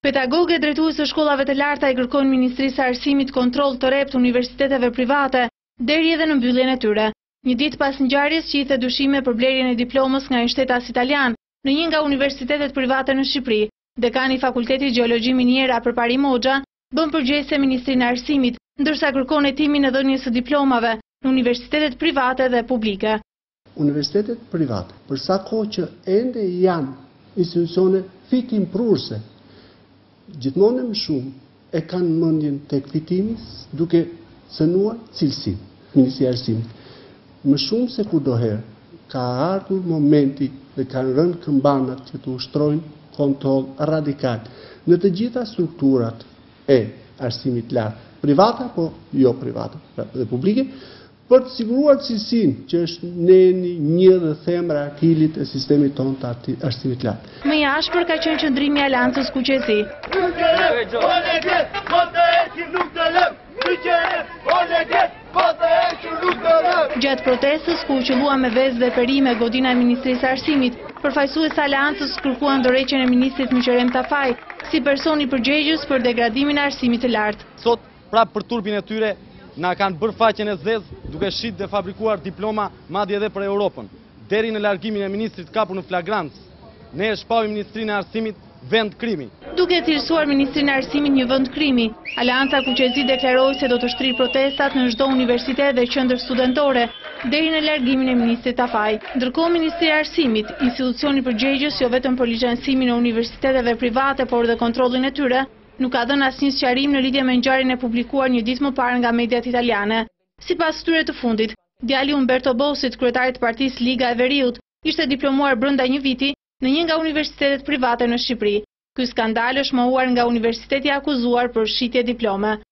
Pedagogët e drejtues të shkollave të larta i kërkojnë Ministrisë së Arsimit kontroll të rreptë universiteteve private deri edhe në mbylljen e tyre. Një ditë pas ngjarjes që i the dyshime për blerjen e diplomës nga një shtetas italian në një nga universitetet private në Shqipëri, dekani i Fakultetit Gjeologji Miniera Përparim Hoxha bën përgjegjëse Ministrinë e Arsimit, ndërsa kërkon hetimin e dhënies së diplomave në universitetet private dhe publike. Universitetet private, për sa kohë që ende janë institucione fitimprurse, gjithmonë më shumë e kanë mendjen tek fitimi duke cënuar cilësinë. Ministria e Arsimit, më shumë se kudoherë, ka ardhur momenti dhe kanë rënë këmbanat që të ushtrojnë kontroll radikal në të gjitha strukturat e arsimit lart, private apo jo private, dhe publike, për të siguruar cilësinë që është neni një dhe themra akilit e sistemit tonë të arsimit lart. Më i ashpër ka qenë qëndrimi i Aleancës Kuqezi. Gjatë protestës ku u qellua me vezë dhe perime godina e Ministrisë së Arsimit, përfaqësues të Aleancës kërkuan dorëheqjen e ministrit Muqerrem Tafaj si person i përgjegjës për degradimin e arsimit të lartë. Sot, prapë për turpin e tyre, na kanë bërë faqen e zezë duke shit dhe fabrikuar diploma madje edhe për Europën. Deri në largimin e ministrit kapur në flagrancë, ne e shpavim Ministrinë e Arsimit vend krimi. Duke thirrsuar Ministrinë e Arsimit një vend krimi, Aleanca Kuqezi deklaroi se do të shtrirë protestat në çdo universitet dhe qendër studentore deri në largimin e ministrit Tafaj. Ndërkohë Ministria e Arsimit, institucioni përgjegjës jo vetëm për licencimin e universiteteve private, por dhe kontrollin e tyre, nuk ka dhënë asnjë sqarim në lidhje me ngjarjen e publikuar një ditë më parë nga mediat italiane. Sipas këtyre të fundit, djali Umberto Bossit, kryetari të partisë Liga e Veriut, ishte diplomuar brenda një viti në një nga universitetet private në Shqipëri. Ky skandal është mohuar nga universiteti akuzuar për shitje diplome.